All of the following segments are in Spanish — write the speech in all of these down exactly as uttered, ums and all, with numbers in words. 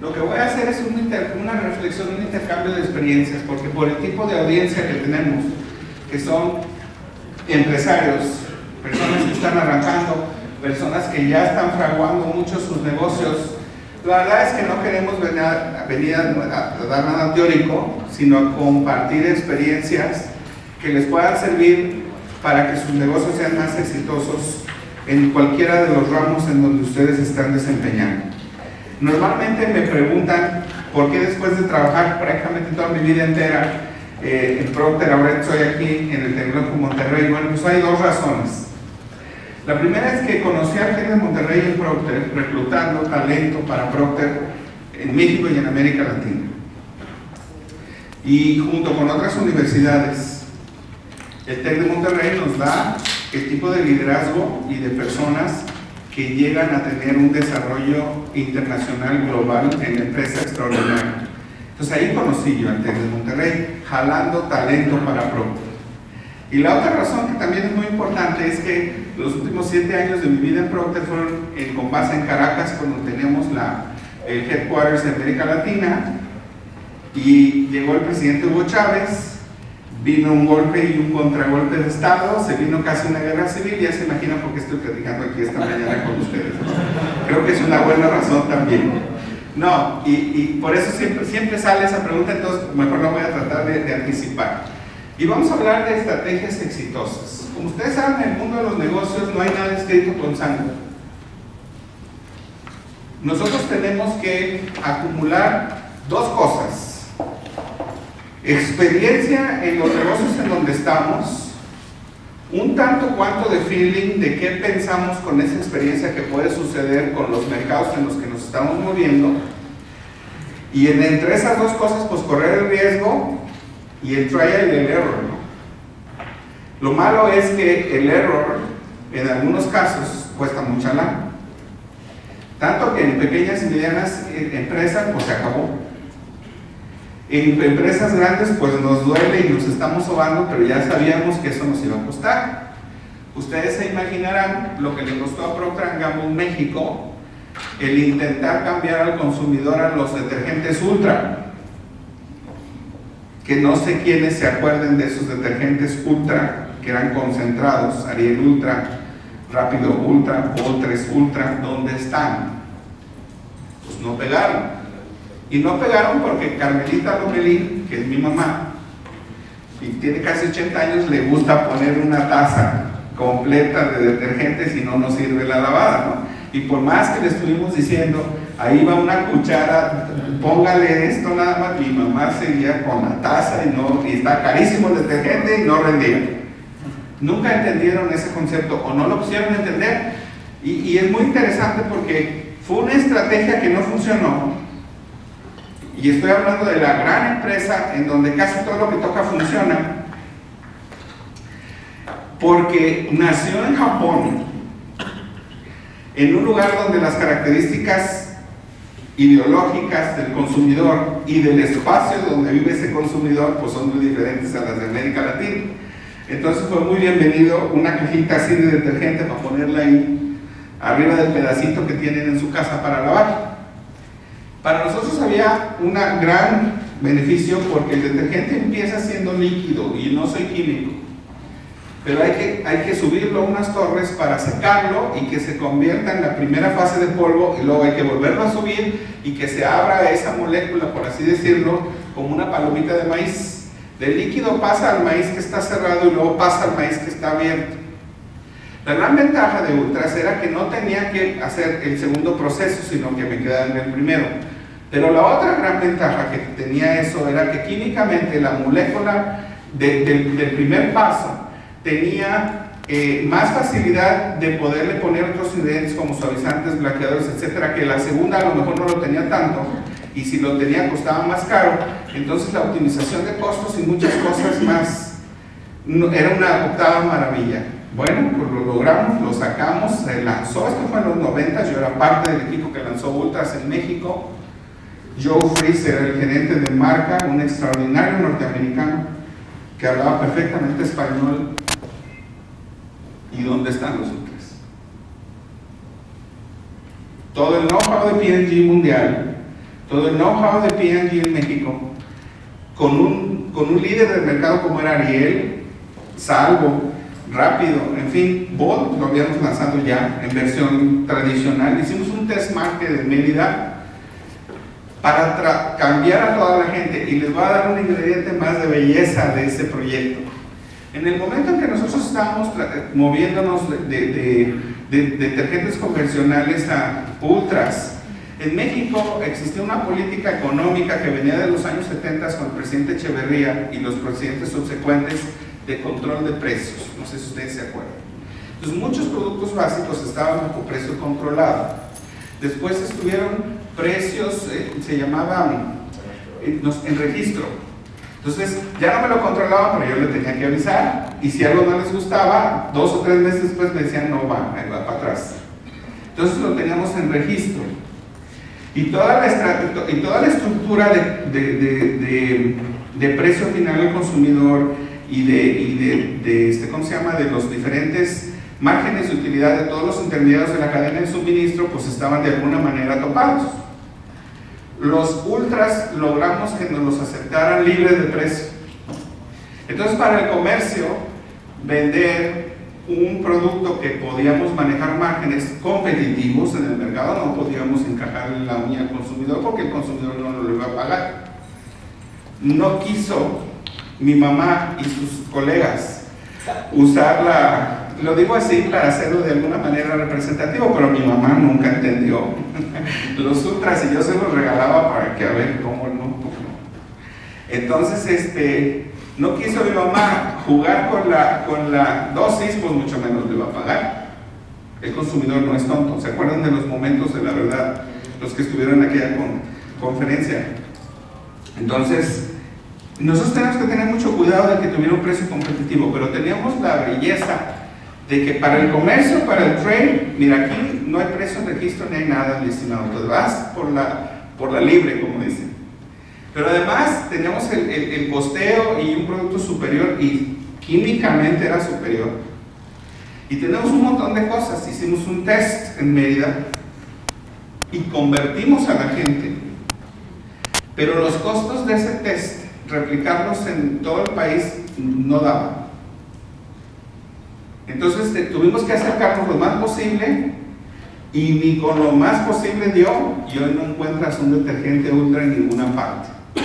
Lo que voy a hacer es un inter, una reflexión, un intercambio de experiencias, porque por el tipo de audiencia que tenemos, que son empresarios, personas que están arrancando, personas que ya están fraguando mucho sus negocios, la verdad es que no queremos venir a, venir a, a dar nada teórico, sino a compartir experiencias que les puedan servir para que sus negocios sean más exitosos en cualquiera de los ramos en donde ustedes están desempeñando. Normalmente me preguntan por qué después de trabajar prácticamente toda mi vida entera eh, en Procter, ahora estoy aquí en el Tecnológico Monterrey. Bueno, pues hay dos razones. La primera es que conocí a gente de Monterrey en Procter, reclutando talento para Procter en México y en América Latina. Y junto con otras universidades, el TEC de Monterrey nos da el tipo de liderazgo y de personas que llegan a tener un desarrollo internacional global en la empresa extraordinaria. Entonces ahí conocí yo al TEC de Monterrey, jalando talento para Procter. Y la otra razón que también es muy importante es que los últimos siete años de mi vida en Procter fueron en, con base en Caracas, cuando teníamos la, el headquarters de América Latina, y llegó el presidente Hugo Chávez, vino un golpe y un contragolpe de Estado, se vino casi una guerra civil, y ya se imaginan por qué estoy platicando aquí esta mañana con ustedes. Creo que es una buena razón también. No, y, y por eso siempre, siempre sale esa pregunta, entonces mejor la voy a tratar de, de anticipar. Y vamos a hablar de estrategias exitosas. Como ustedes saben, en el mundo de los negocios no hay nada escrito con sangre. Nosotros tenemos que acumular dos cosas: experiencia en los negocios en donde estamos, un tanto cuanto de feeling de qué pensamos con esa experiencia que puede suceder con los mercados en los que nos estamos moviendo, y en, entre esas dos cosas, pues correr el riesgo y el trial y el error, ¿no? Lo malo es que el error, en algunos casos, cuesta mucha lana. Tanto que en pequeñas y medianas empresas, pues se acabó. En empresas grandes, pues nos duele y nos estamos sobando, pero ya sabíamos que eso nos iba a costar. Ustedes se imaginarán lo que le costó a Procter and Gamble México el intentar cambiar al consumidor a los detergentes Ultra. Que no sé quiénes se acuerden de esos detergentes Ultra, que eran concentrados, Ariel Ultra, Rápido Ultra, Voltres Ultra. ¿Dónde están? Pues no pegaron. Y no pegaron porque Carmelita Lomelín, que es mi mamá, y tiene casi ochenta años, le gusta poner una taza completa de detergentes y no nos sirve la lavada, ¿no? Y por más que le estuvimos diciendo, ahí va una cuchara, póngale esto nada más, mi mamá seguía con la taza y, no, y está carísimo el detergente y no rendía. Nunca entendieron ese concepto o no lo quisieron entender, y, y es muy interesante porque fue una estrategia que no funcionó. Y estoy hablando de la gran empresa en donde casi todo lo que toca funciona, porque nació en Japón, en un lugar donde las características ideológicas del consumidor y del espacio donde vive ese consumidor pues son muy diferentes a las de América Latina. Entonces fue muy bienvenido una cajita así de detergente para ponerla ahí arriba del pedacito que tienen en su casa para lavar. Para nosotros había un gran beneficio porque el detergente empieza siendo líquido y no soy químico, pero hay que, hay que subirlo a unas torres para secarlo y que se convierta en la primera fase de polvo, y luego hay que volverlo a subir y que se abra esa molécula, por así decirlo, como una palomita de maíz. Del líquido pasa al maíz que está cerrado y luego pasa al maíz que está abierto. La gran ventaja de Ultras era que no tenía que hacer el segundo proceso, sino que me quedaba en el primero. Pero la otra gran ventaja que tenía eso era que químicamente la molécula de, de, del primer paso tenía eh, más facilidad de poderle poner otros ingredientes como suavizantes, blanqueadores, etcétera, que la segunda a lo mejor no lo tenía tanto, y si lo tenía costaba más caro. Entonces la optimización de costos y muchas cosas más no, era una octava maravilla. Bueno, pues lo logramos, lo sacamos, se lanzó, esto fue en los noventa, yo era parte del equipo que lanzó Ultras en México. Joe Fries era el gerente de marca, un extraordinario norteamericano que hablaba perfectamente español. ¿Y dónde están los Ultras? Todo el know-how de P and G mundial, todo el know-how de P and G en México, con un, con un líder del mercado como era Ariel, Salvo, Rápido, en fin, Bolt lo habíamos lanzado ya en versión tradicional. Hicimos un test market en Mérida para cambiar a toda la gente, y les voy a dar un ingrediente más de belleza de ese proyecto. En el momento en que nosotros estábamos moviéndonos de, de, de, de, de detergentes convencionales a ultras, en México existía una política económica que venía de los años setenta con el presidente Echeverría y los presidentes subsecuentes de control de precios. No sé si ustedes se acuerdan. Entonces, muchos productos básicos estaban bajo precio controlado. Después estuvieron precios, eh, se llamaban eh, en registro. Entonces, ya no me lo controlaban, pero yo le tenía que avisar. Y si algo no les gustaba, dos o tres meses después me decían, no va, ahí va para atrás. Entonces, lo teníamos en registro. Y toda la, y toda la estructura de, de, de, de, de precio final al consumidor y, de, y de, de este, ¿cómo se llama?, de los diferentes márgenes de utilidad de todos los intermediarios de la cadena de suministro, pues estaban de alguna manera topados. Los ultras logramos que nos los aceptaran libres de precio. Entonces, para el comercio, vender un producto que podíamos manejar márgenes competitivos en el mercado, no podíamos encajarle la uña al consumidor porque el consumidor no lo iba a pagar. No quiso mi mamá y sus colegas usar la, lo digo así para hacerlo de alguna manera representativo, pero mi mamá nunca entendió los ultras y yo se los regalaba para que a ver cómo no, cómo no. Entonces, este no quiso mi mamá jugar con la, con la dosis, pues mucho menos le va a pagar. El consumidor no es tonto. ¿Se acuerdan de los momentos de la verdad? Los que estuvieron en aquella con, conferencia. Entonces, nosotros tenemos que tener mucho cuidado de que tuviera un precio competitivo, pero teníamos la belleza de que para el comercio, para el trade, mira, aquí no hay precio en registro ni hay nada, mi estimado. Entonces vas por la, por la libre, como dicen. Pero además teníamos el, el, el costeo y un producto superior, y químicamente era superior. Y tenemos un montón de cosas. Hicimos un test en Mérida y convertimos a la gente. Pero los costos de ese test, replicarlos en todo el país, no daban. Entonces te, tuvimos que acercarnos lo más posible, y ni con lo más posible dio, y hoy no encuentras un detergente ultra en ninguna parte.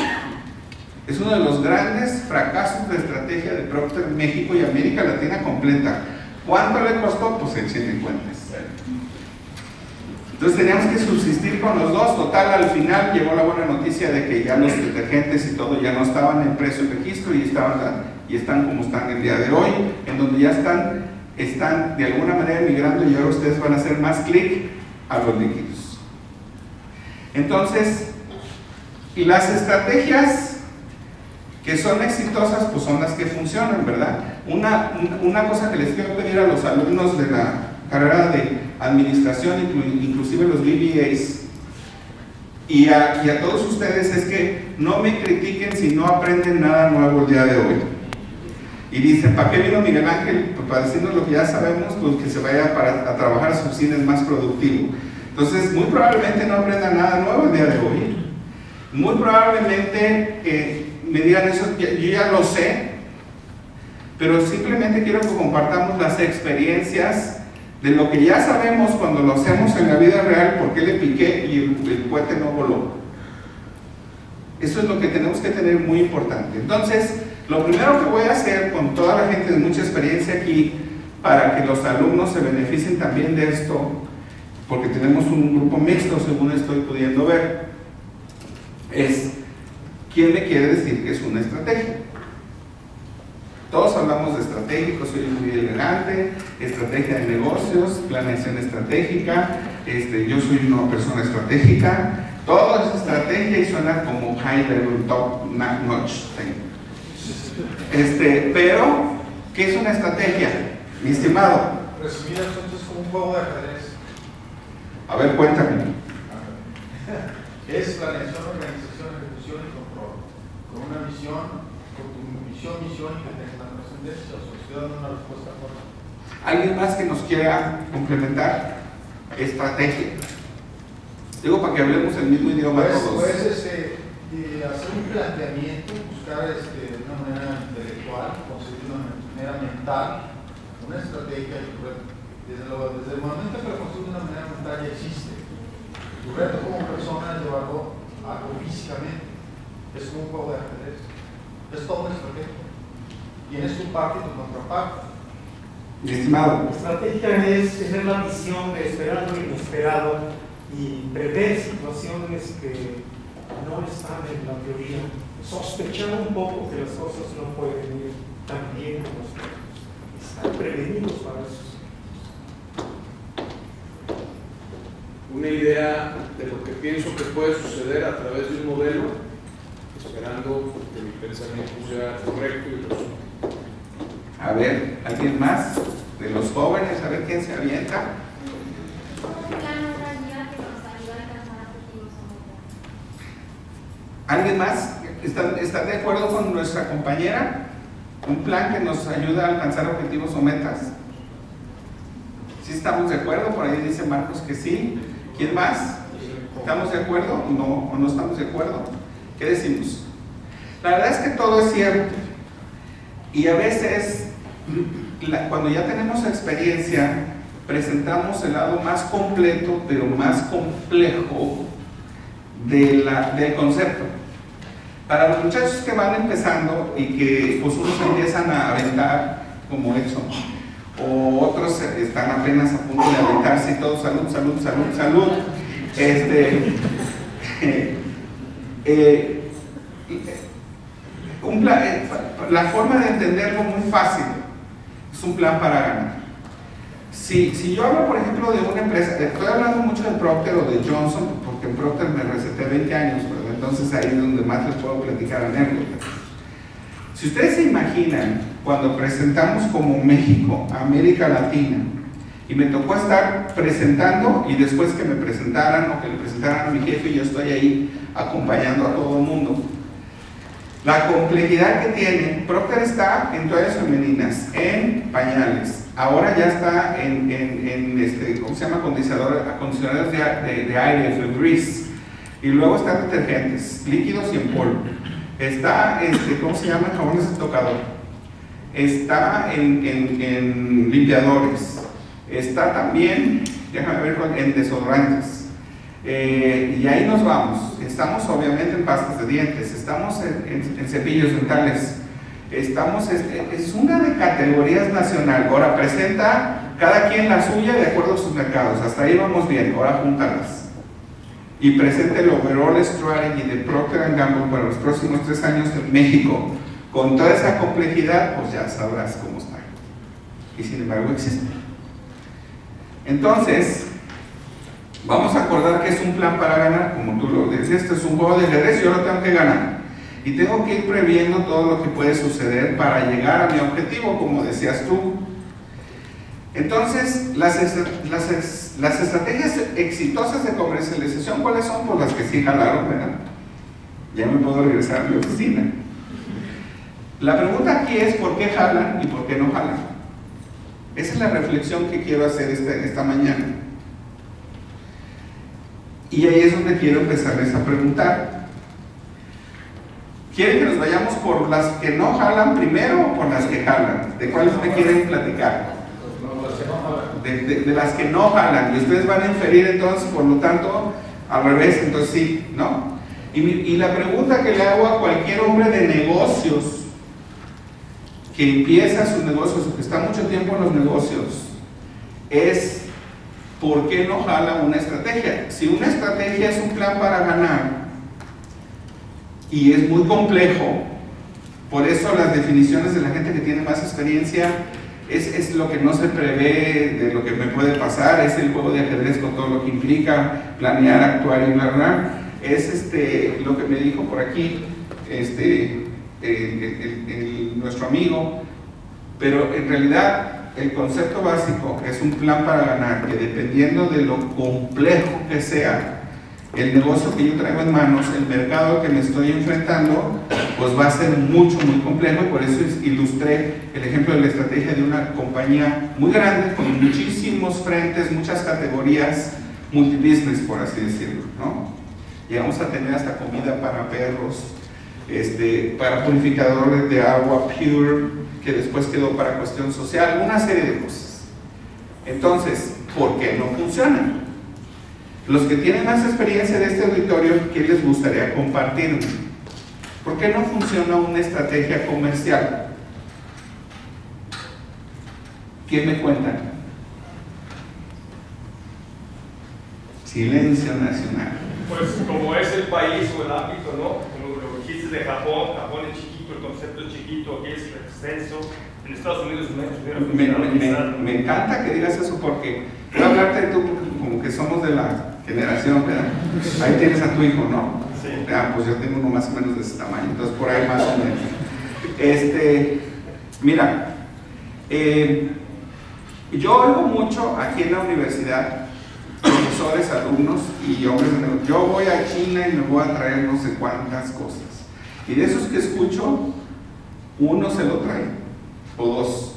Es uno de los grandes fracasos de estrategia de Procter en México y América Latina completa. ¿Cuánto le costó? Pues echen cuentas. Entonces teníamos que subsistir con los dos. Total, al final llegó la buena noticia de que ya los detergentes y todo ya no estaban en precio de registro y, estaban, y están como están el día de hoy, en donde ya están, están de alguna manera migrando, y ahora ustedes van a hacer más clic a los líquidos. Entonces, las estrategias que son exitosas, pues son las que funcionan, ¿verdad? Una, una cosa que les quiero pedir a los alumnos de la carrera de administración, inclusive los B B As, y a, y a todos ustedes, es que no me critiquen si no aprenden nada nuevo el día de hoy. Y dicen, ¿para qué vino Miguel Ángel? Pues para decirnos lo que ya sabemos, pues que se vaya para, a trabajar a sus cines más productivo. Entonces, muy probablemente no aprendan nada nuevo el día de hoy. Muy probablemente eh, me digan eso, yo ya lo sé, pero simplemente quiero que compartamos las experiencias de lo que ya sabemos cuando lo hacemos en la vida real, por qué le piqué y el, el cohete no voló. Eso es lo que tenemos que tener muy importante. Entonces, lo primero que voy a hacer con toda la gente de mucha experiencia aquí, para que los alumnos se beneficien también de esto, porque tenemos un grupo mixto según estoy pudiendo ver, es ¿quién me quiere decir que es una estrategia? Todos hablamos de estratégico, soy muy elegante, estrategia de negocios, planeación estratégica, este, yo soy una persona estratégica, todo es estrategia y suena como high level, top notch thing. Este, pero, ¿qué es una estrategia, mi estimado? Resumido, entonces es como un juego de ajedrez. A ver, cuéntame. Es planeación, organización, ejecución y control. Con una visión, con tu misión, misión y que tengas trascendencia. O sea, estoy dando una respuesta corta. ¿Alguien más que nos quiera complementar? Estrategia. Digo, para que hablemos el mismo idioma pues, todos. Pues, este, de hacer un planteamiento, buscar este, de una manera intelectual, conseguir una manera mental, una estrategia, desde, lo, desde el momento que lo construye de una manera mental ya existe. Tu reto como persona es llevarlo a algo físicamente. Es como un juego de ajedrez. Es toda una estrategia. Tienes tu parte y tu contraparte. Mi estimado. La estrategia es tener la visión de esperar lo inesperado y prever situaciones que no están en la teoría. Sospechar un poco que las cosas no pueden ir tan bien como esperamos. Estar prevenidos para eso. Una idea de lo que pienso que puede suceder a través de un modelo, esperando que mi pensamiento sea correcto y razonable. A ver, ¿alguien más de los jóvenes? A ver quién se avienta. ¿Alguien más? ¿Están, ¿Están de acuerdo con nuestra compañera? ¿Un plan que nos ayuda a alcanzar objetivos o metas? ¿Sí estamos de acuerdo? Por ahí dice Marcos que sí. ¿Quién más? ¿Estamos de acuerdo? ¿No? ¿O no estamos de acuerdo? ¿Qué decimos? La verdad es que todo es cierto. Y a veces, la, cuando ya tenemos experiencia, presentamos el lado más completo, pero más complejo de la, del concepto. Para los muchachos que van empezando y que pues unos empiezan a aventar, como Edson, o otros están apenas a punto de aventarse y todo, salud, salud, salud, salud. Este, eh, eh, un plan, eh, la forma de entenderlo muy fácil es un plan para ganar. Si, si yo hablo, por ejemplo, de una empresa, estoy hablando mucho de Procter o de Johnson, porque en Procter me receté veinte años, ¿verdad? Entonces ahí es donde más les puedo platicar anécdotas. Si ustedes se imaginan, cuando presentamos como México a América Latina, y me tocó estar presentando, y después que me presentaran o que le presentaran a mi jefe, y yo estoy ahí acompañando a todo el mundo, la complejidad que tiene. Procter está en toallas femeninas, en pañales, ahora ya está en, en, en este, ¿cómo se llama? Acondicionador, acondicionadores de, de, de aire, Febreze, y luego están detergentes, líquidos y en polvo. Está, este, ¿cómo se llama? Jabones de tocador. Está en, en, en limpiadores. Está también, déjame ver, en desodorantes. Eh, y ahí nos vamos. Estamos obviamente en pastas de dientes, estamos en, en, en cepillos dentales. Estamos, es, es una de categorías nacional. Ahora presenta cada quien la suya de acuerdo a sus mercados. Hasta ahí vamos bien, ahora júntalas. Y presente el overall strategy de Procter and Gamble para los próximos tres años en México. Con toda esa complejidad, pues ya sabrás cómo está. Y sin embargo existe. Entonces, vamos a acordar que es un plan para ganar, como tú lo decías, esto es un juego de ajedrez, yo lo tengo que ganar. Y tengo que ir previendo todo lo que puede suceder para llegar a mi objetivo, como decías tú. Entonces, las, las, las estrategias exitosas de comercialización, ¿cuáles son? Pues las que sí jalaron, ¿verdad? Ya me puedo regresar a mi oficina. La pregunta aquí es ¿por qué jalan y por qué no jalan? Esa es la reflexión que quiero hacer esta, esta mañana. Y ahí es donde quiero empezarles a preguntar. ¿Quieren que nos vayamos por las que no jalan primero o por las que jalan? ¿De cuáles me quieren platicar? De, de, de las que no jalan, y ustedes van a inferir entonces, por lo tanto, al revés, entonces sí, ¿no? Y, y la pregunta que le hago a cualquier hombre de negocios que empieza sus negocios o que está mucho tiempo en los negocios es ¿por qué no jala una estrategia? Si una estrategia es un plan para ganar y es muy complejo, por eso las definiciones de la gente que tiene más experiencia Es, es lo que no se prevé de lo que me puede pasar, es el juego de ajedrez con todo lo que implica, planear, actuar y bla, bla. Es este, lo que me dijo por aquí este, el, el, el, nuestro amigo, pero en realidad el concepto básico es un plan para ganar, que dependiendo de lo complejo que sea el negocio que yo traigo en manos, el mercado que me estoy enfrentando, pues va a ser mucho, muy complejo, y por eso ilustré el ejemplo de la estrategia de una compañía muy grande, con muchísimos frentes, muchas categorías, multibusiness, por así decirlo, ¿no? Llegamos a tener hasta comida para perros, este, para purificadores de agua Pure, que después quedó para cuestión social, una serie de cosas. Entonces, ¿por qué no funciona? Los que tienen más experiencia de este auditorio, ¿qué les gustaría compartir? ¿Por qué no funciona una estrategia comercial? ¿Quién me cuenta? Silencio nacional. Pues como es el país o el ámbito, ¿no? Como lo dijiste de Japón, Japón es chiquito, el concepto es chiquito, aquí es extenso. En Estados Unidos es me, me, me, me encanta que digas eso porque voy a hablarte de tú como que somos de la generación, ¿verdad? Ahí tienes a tu hijo, ¿no? Sí. Ah, pues yo tengo uno más o menos de ese tamaño, entonces por ahí más o menos. Este, mira, eh, yo oigo mucho aquí en la universidad, profesores, alumnos y hombres de negocio. Yo voy a China y me voy a traer no sé cuántas cosas. Y de esos que escucho, uno se lo trae, o dos.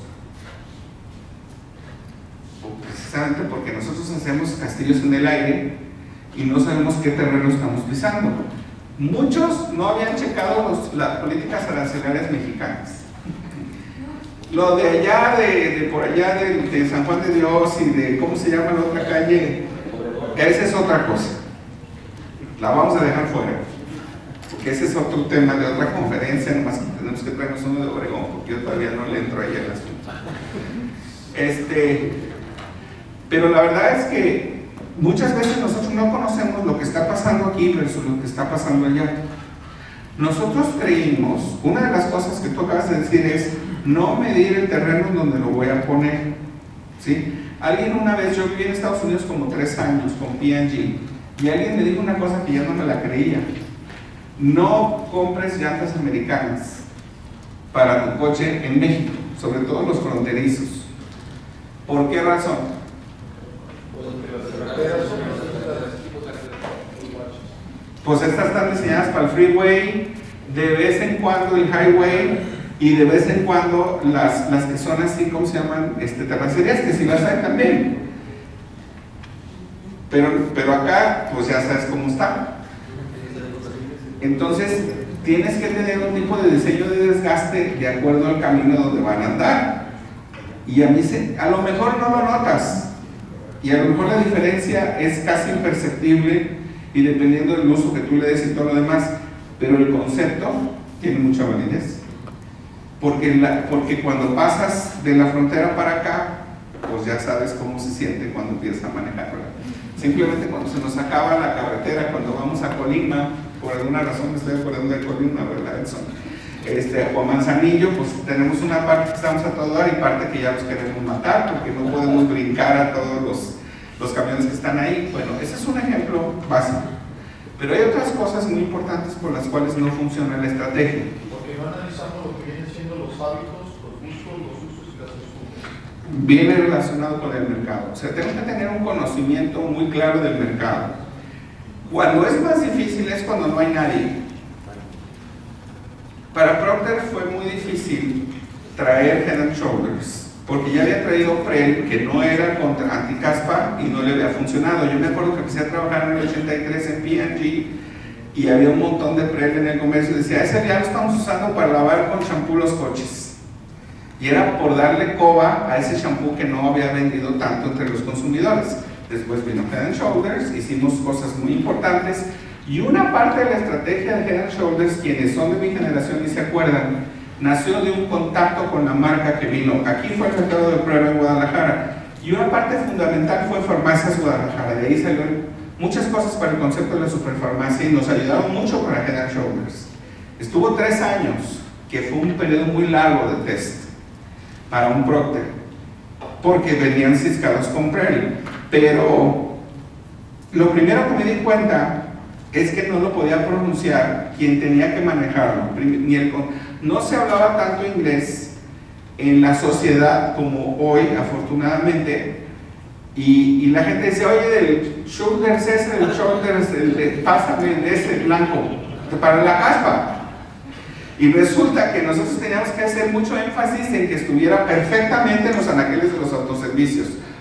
Precisamente porque nosotros hacemos castillos en el aire y no sabemos qué terreno estamos pisando. Muchos no habían checado los, las políticas arancelarias mexicanas. Lo de allá, de, de por allá de, de San Juan de Dios y de, ¿cómo se llama la otra calle? Esa es otra cosa. La vamos a dejar fuera. Porque ese es otro tema de otra conferencia, nomás que tenemos que traernos uno de Obregón, porque yo todavía no le entro ahí al asunto. Este, pero la verdad es que muchas veces nosotros no conocemos lo que está pasando aquí versus lo que está pasando allá. Nosotros creímos, una de las cosas que tú acabas de decir es no medir el terreno en donde lo voy a poner, ¿sí? Alguien una vez, yo viví en Estados Unidos como tres años con P and G y alguien me dijo una cosa que yo no me la creía: no compres llantas americanas para tu coche en México, sobre todo los fronterizos. ¿Por qué razón? Pues estas están diseñadas para el freeway, de vez en cuando el highway y de vez en cuando las, las que son así, ¿cómo se llaman? Este, terracerías, que si las hay también. Pero, pero acá, pues ya sabes cómo está. Entonces, tienes que tener un tipo de diseño de desgaste de acuerdo al camino donde van a andar. Y a mí, se, a lo mejor no lo notas, y a lo mejor la diferencia es casi imperceptible, y dependiendo del uso que tú le des y todo lo demás, pero el concepto tiene mucha validez. Porque, la, porque cuando pasas de la frontera para acá, pues ya sabes cómo se siente cuando empiezas a manejarla. Simplemente cuando se nos acaba la carretera, cuando vamos a Colima, por alguna razón me estoy acordando de Colima, ¿verdad, Edson? Este, o a Manzanillo, pues tenemos una parte que estamos a todo dar y parte que ya los queremos matar porque no podemos brincar a todos los, los camiones que están ahí. Bueno, ese es un ejemplo básico. Pero hay otras cosas muy importantes por las cuales no funciona la estrategia. Porque no analizamos lo que vienen siendo los hábitos, los gustos, los usos y las costumbres. Viene relacionado con el mercado. O sea, tenemos que tener un conocimiento muy claro del mercado. Cuando es más difícil es cuando no hay nadie. Para Procter fue muy difícil traer Head and Shoulders porque ya había traído Prel, que no era contra anticaspa y no le había funcionado. Yo me acuerdo que empecé a trabajar en el ochenta y tres en P and G y había un montón de Prel en el comercio y decía, ese ya lo estamos usando para lavar con champú los coches. Y era por darle coba a ese champú que no había vendido tanto entre los consumidores. Después vino Head and Shoulders, hicimos cosas muy importantes y una parte de la estrategia de Head and Shoulders, quienes son de mi generación y se acuerdan, nació de un contacto con la marca que vino. Aquí fue el mercado de prueba en Guadalajara y una parte fundamental fue Farmacias Guadalajara. De ahí salieron muchas cosas para el concepto de la superfarmacia y nos ayudaron mucho para Head and Shoulders. Estuvo tres años, que fue un periodo muy largo de test para un Procter, porque venían ciscados con Prel. Pero lo primero que me di cuenta es que no lo podía pronunciar quien tenía que manejarlo. Ni el, no se hablaba tanto inglés en la sociedad como hoy, afortunadamente, y, y la gente decía, oye, del shoulders ese, del shoulders, el de, pásame de ese blanco, para la caspa. Y resulta que nosotros teníamos que hacer mucho énfasis en que estuviera perfectamente en los anaqueles de los autoservicios,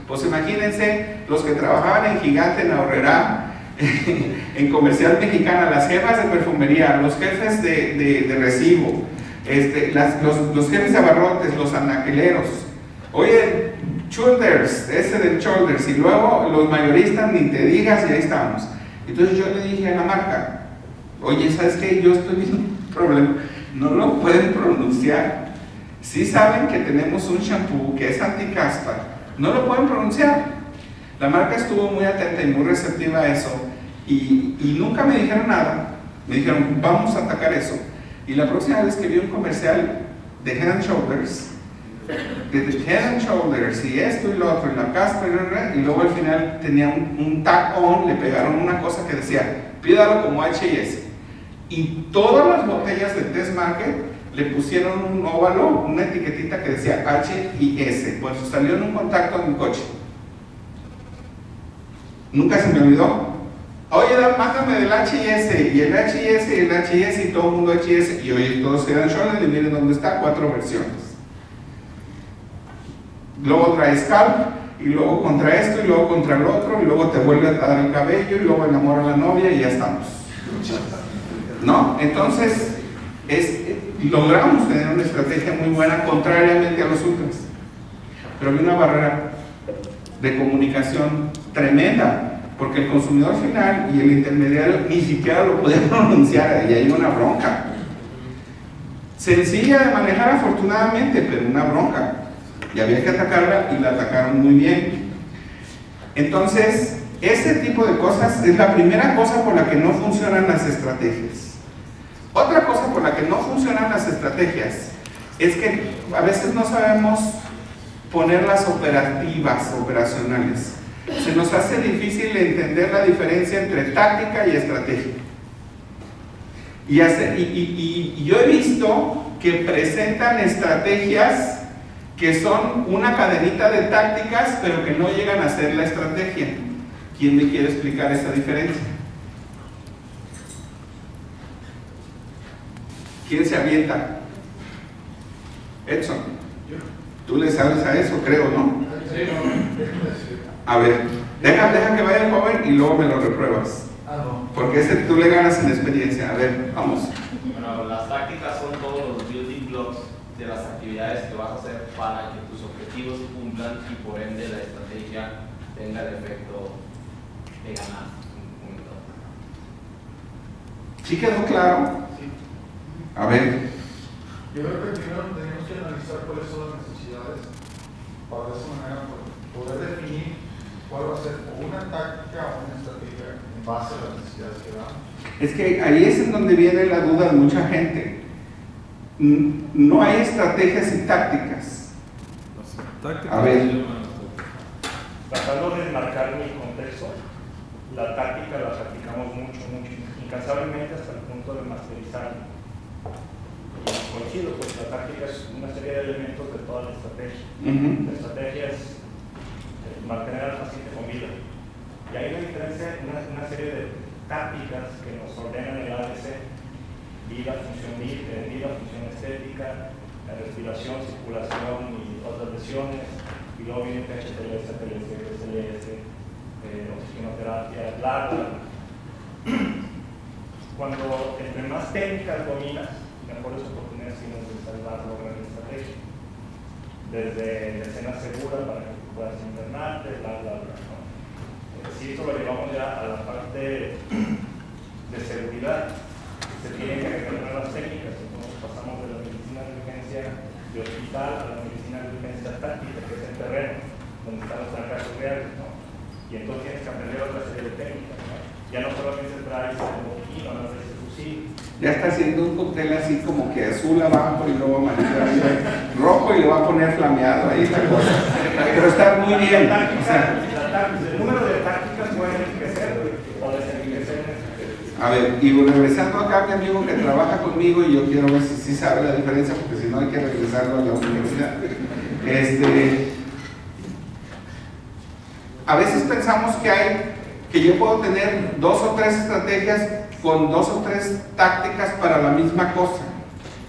Pues imagínense los que trabajaban en Gigante, en Aurrerá, en Comercial Mexicana, las jefas de perfumería, los jefes de, de, de recibo, este, las, los, los jefes de abarrotes, los anaqueleros. Oye, Shoulders, ese del Shoulders, y luego los mayoristas, ni te digas, y ahí estamos. Entonces yo le dije a la marca, oye, ¿sabes qué? Yo estoy viendo un problema, no lo pueden pronunciar. Sí saben que tenemos un shampoo que es anticaspa, no lo pueden pronunciar. La marca estuvo muy atenta y muy receptiva a eso, y, y nunca me dijeron nada. Me dijeron, vamos a atacar eso. Y la próxima vez que vi un comercial de Head and Shoulders, de Head and Shoulders y esto y lo otro, y la caspa, y luego al final tenía un, un tag on, le pegaron una cosa que decía, pídalo como H y S. Y todas las botellas de Test Market le pusieron un óvalo, una etiquetita que decía H y S. Pues salió en un contacto en mi coche. Nunca se me olvidó. Oye, mándame del H y S, y el H y S, y el H y S, y todo el mundo H y S. Y oye, todos Head and Shoulders, y miren dónde está, cuatro versiones. Luego trae scalp, y luego contra esto, y luego contra el otro, y luego te vuelve a dar el cabello, y luego enamora a la novia, y ya estamos. ¿No? Entonces, es, logramos tener una estrategia muy buena, contrariamente a los ultras. Pero había una barrera de comunicación tremenda, porque el consumidor final y el intermediario ni siquiera lo podían pronunciar, y hay una bronca. Sencilla de manejar afortunadamente, pero una bronca. Y había que atacarla, y la atacaron muy bien. Entonces, ese tipo de cosas es la primera cosa por la que no funcionan las estrategias. Otra cosa por la que no funcionan las estrategias es que a veces no sabemos ponerlas operativas, operacionales. Se nos hace difícil entender la diferencia entre táctica y estrategia. Y, hace, y, y, y yo he visto que presentan estrategias que son una cadenita de tácticas, pero que no llegan a ser la estrategia. ¿Quién me quiere explicar esa diferencia? ¿Quién se avienta? Edson. Tú le sabes a eso, creo, ¿no? Sí, no. A ver, deja, deja que vaya el joven y luego me lo repruebas. Ah, no. Porque ese tú le ganas en experiencia. A ver, vamos. Bueno, las tácticas son todos los building blocks de las actividades que vas a hacer para que tus objetivos se cumplan y por ende la estrategia tenga el efecto de ganar. ¿Sí quedó claro? Sí. A ver. Yo creo que primero tenemos que analizar cuáles son las necesidades para de esa manera poder definir cuál va a ser o una táctica o una estrategia en base a las necesidades que damos. Es que ahí es en donde viene la duda de mucha gente. No hay estrategias y tácticas. A ver. Tratando de marcar mi contexto, la táctica la practicamos mucho, mucho, incansablemente hasta el punto de masterizarla. Y coincido, pues la táctica es una serie de elementos de toda la estrategia. Uh-huh. La estrategia es mantener al paciente con vida. Y hay una diferencia, una, una serie de tácticas que nos ordenan el A B C: vida, función, vida, función estética, la respiración, circulación y otras lesiones, y luego viene H T L S, T L S, S L S, eh, oxigenoterapia, bla, bla. Cuando entre más técnicas dominas, mejores oportunidades tienes de salvar lograr la estrategia. Desde la escena segura para que puedas internarte, bla, bla, bla, ¿no? Si esto lo llevamos ya a la parte de seguridad, se tienen que recalcar las técnicas. Entonces pasamos de la medicina de urgencia de hospital a la medicina de urgencia táctica, que es el terreno, donde están los fracasos reales, ¿no? Y entonces tienes que aprender otra serie de técnicas, ¿no? Ya no solamente traes el boquín, no traes el fusil. Ya está haciendo un cóctel así como que azul abajo y luego amarillo rojo y le va a poner flameado ahí la cosa. Pero está muy bien. O sea, el número de tácticas puede crecer o desenriquecer. a ver, y regresando acá, mi amigo que trabaja conmigo, y yo quiero ver si sí sabe la diferencia, porque si no hay que regresarlo a la universidad. Este, a veces pensamos que hay, que yo puedo tener dos o tres estrategias con dos o tres tácticas para la misma cosa.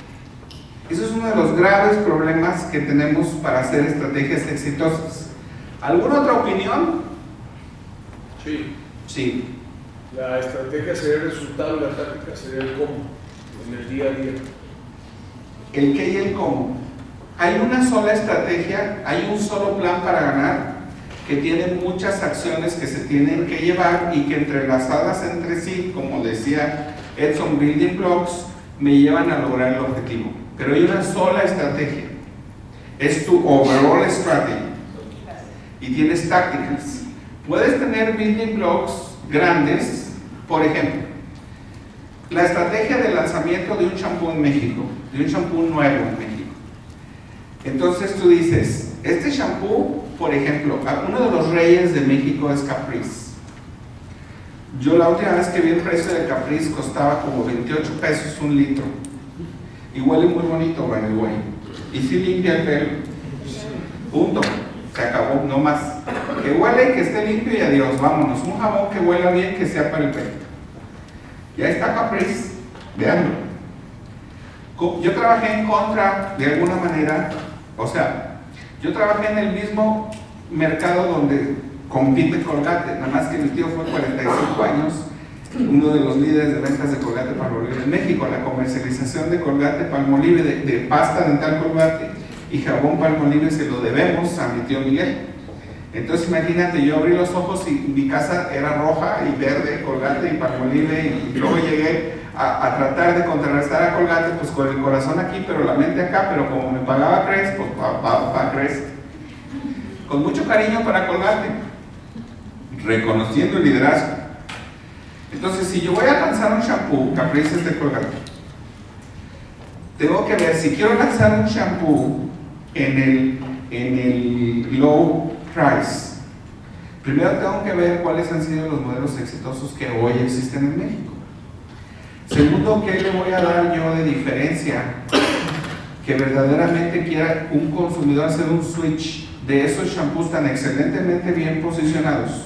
Eso es uno de los graves problemas que tenemos para hacer estrategias exitosas. ¿Alguna otra opinión? Sí. Sí. La estrategia sería el resultado y la táctica sería el cómo, en el día a día. El qué y el cómo. Hay una sola estrategia, hay un solo plan para ganar, que tiene muchas acciones que se tienen que llevar y que entrelazadas entre sí, como decía Edson, Building Blocks, me llevan a lograr el objetivo. Pero hay una sola estrategia. Es tu overall strategy. Y tienes tácticas. Puedes tener building blocks grandes, por ejemplo, la estrategia de lanzamiento de un champú en México, de un champú nuevo en México. Entonces tú dices, este champú, por ejemplo, uno de los reyes de México es Caprice. Yo la última vez que vi el precio de Caprice costaba como veintiocho pesos un litro. Y huele muy bonito, by the way. Y sí limpia el pelo. Punto. Se acabó, no más. Que huele, que esté limpio y adiós, vámonos. Un jabón que huela bien, que sea para el pelo. Ya está Caprice, veanlo. Yo trabajé en contra, de alguna manera, o sea, yo trabajé en el mismo mercado donde compite Colgate, nada más que mi tío fue cuarenta y cinco años, uno de los líderes de ventas de Colgate Palmolive en México, la comercialización de Colgate Palmolive, de, de pasta dental Colgate y jabón Palmolive se lo debemos a mi tío Miguel. Entonces imagínate, yo abrí los ojos y mi casa era roja y verde, Colgate y Palmolive, y luego llegué a, a tratar de contrarrestar a Colgate, pues con el corazón aquí, pero la mente acá, pero como me pagaba Crest, pues pa, pa, pa Crest. Con mucho cariño para Colgate, reconociendo el liderazgo. Entonces, si yo voy a lanzar un shampoo, Caprice es de Colgate, tengo que ver, si quiero lanzar un shampoo en el, en el low price, primero tengo que ver cuáles han sido los modelos exitosos que hoy existen en México. Segundo, ¿qué le voy a dar yo de diferencia que verdaderamente quiera un consumidor hacer un switch de esos shampoos tan excelentemente bien posicionados?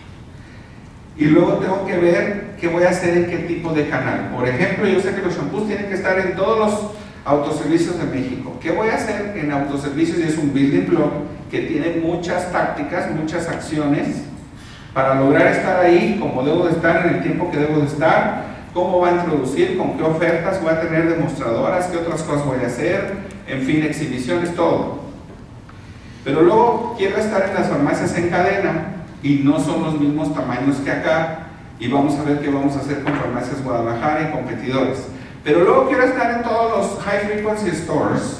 Y luego tengo que ver qué voy a hacer en qué tipo de canal. Por ejemplo, yo sé que los shampoos tienen que estar en todos los autoservicios de México. ¿Qué voy a hacer en autoservicios? Y es un building block que tiene muchas tácticas, muchas acciones para lograr estar ahí como debo de estar en el tiempo que debo de estar, cómo va a introducir, con qué ofertas voy a tener demostradoras, qué otras cosas voy a hacer, en fin, exhibiciones, todo. Pero luego quiero estar en las farmacias en cadena y no son los mismos tamaños que acá, y vamos a ver qué vamos a hacer con farmacias Guadalajara y competidores. Pero luego quiero estar en todos los high frequency stores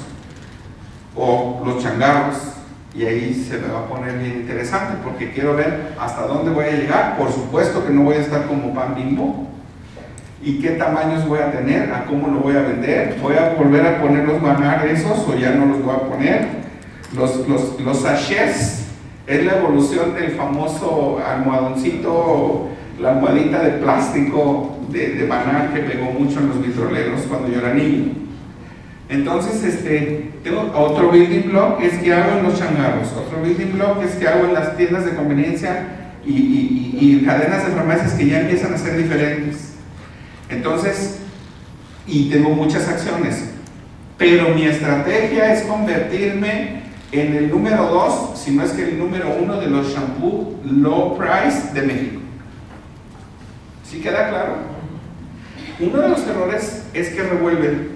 o los changarros, y ahí se me va a poner bien interesante porque quiero ver hasta dónde voy a llegar. Por supuesto que no voy a estar como Pan Bimbo, y qué tamaños voy a tener, a cómo lo voy a vender, voy a volver a poner los manar esos o ya no los voy a poner. Los, los, los sachets es la evolución del famoso almohadoncito, la almohadita de plástico de, de banal que pegó mucho en los vitroleros cuando yo era niño. Entonces, este, tengo otro building block es que hago en los changarros, otro building block es que hago en las tiendas de conveniencia y, y, y, y cadenas de farmacias que ya empiezan a ser diferentes. Entonces, y tengo muchas acciones, pero mi estrategia es convertirme en el número dos, si no es que el número uno de los shampoo low price de México. ¿Sí queda claro? Uno de los errores es que revuelven.